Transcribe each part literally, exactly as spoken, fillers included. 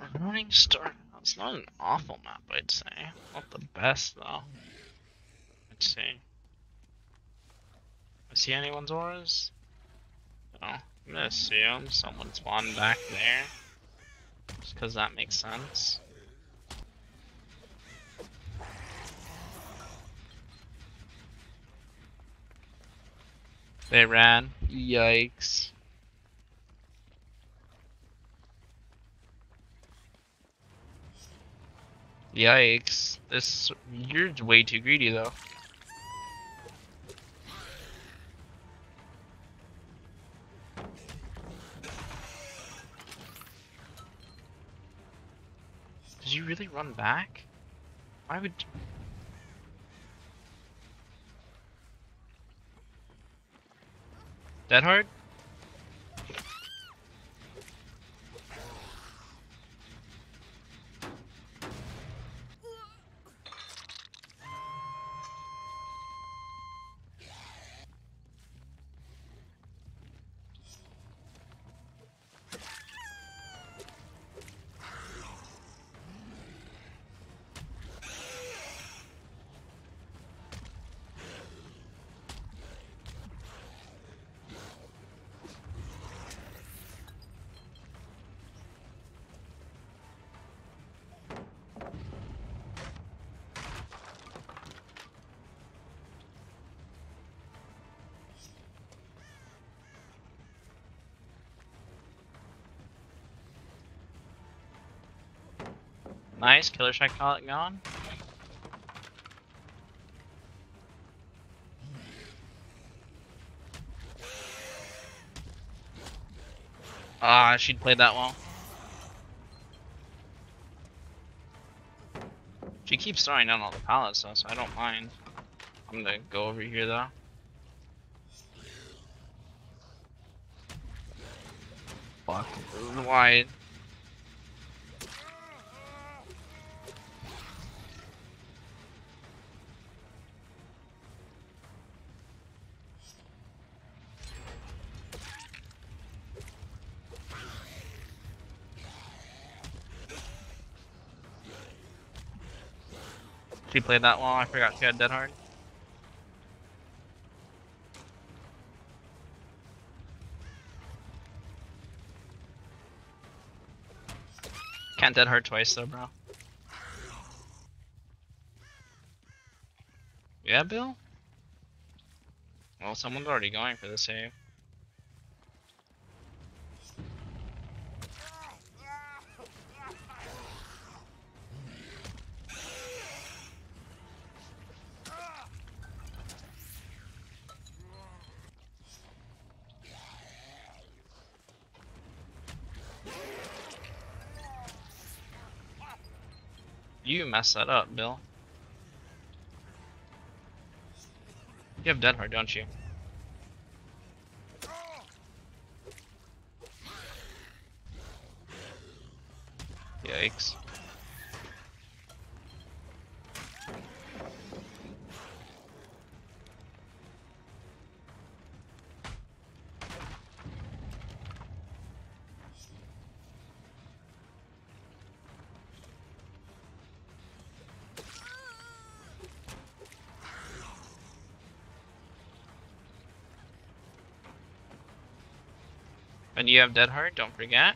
Running Star. It's not an awful map, I'd say. Not the best, though. Let's see. I see anyone's auras? No. I'm gonna assume someone spawned back there. Just because that makes sense. They ran. Yikes. Yikes. This. You're way too greedy, though. Did you really run back? Why would. Dead hard? Nice, killer shot call it going. Ah, she'd played that well. She keeps throwing down all the pallets though, so I don't mind. I'm gonna go over here though. Fuck. Wide. She played that well, I forgot she had dead hard. Can't dead hard twice though, bro. Yeah, Bill? Well, someone's already going for the save. You messed that up, Bill. You have dead hard, don't you? Yikes. And you have dead hard, don't forget.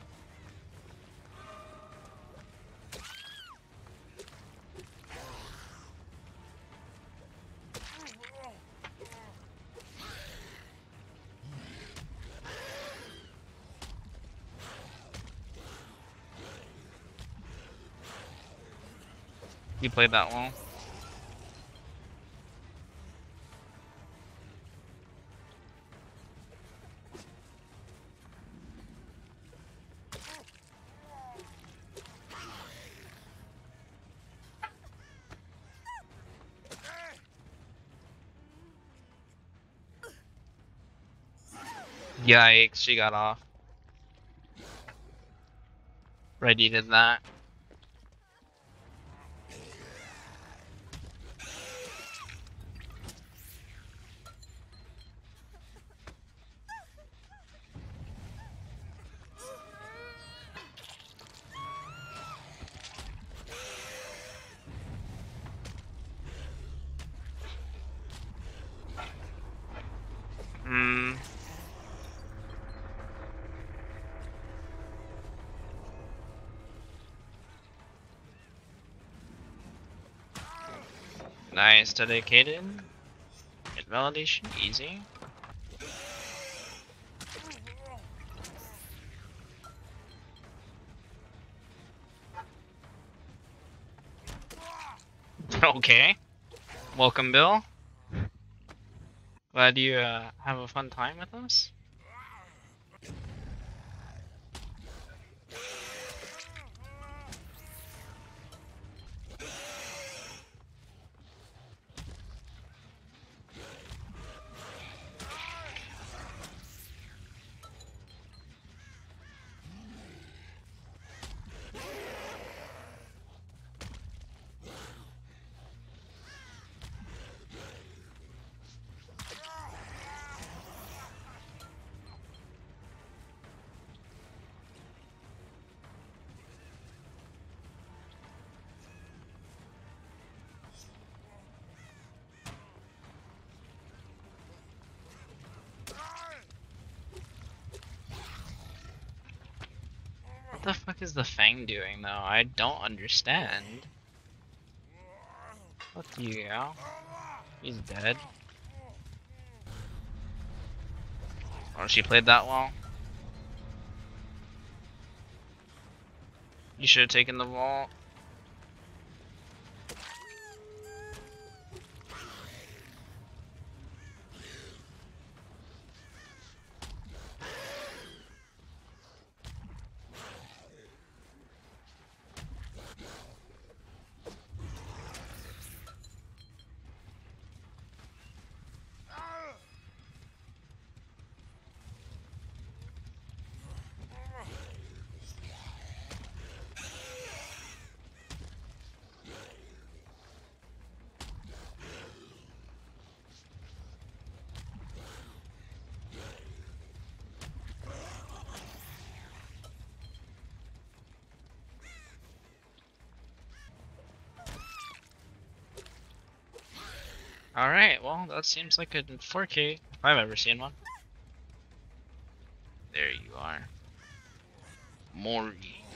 You played that well. Yikes, she got off. Ready did that. Nice, dedicated. Hit validation, easy. Okay. Welcome, Bill. Glad you uh, have a fun time with us. What the fuck is the Fang doing though? I don't understand. Fuck you, Al. He's dead. Oh, she played that well. You should have taken the vault. Alright, well, that seems like a four K, if I've ever seen one. There you are. Mori.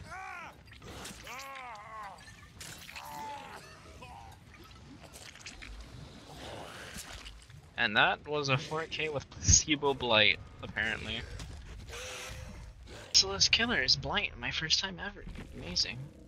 And that was a four K with Placebo Blight, apparently. So this killer is Blight, my first time ever. Amazing.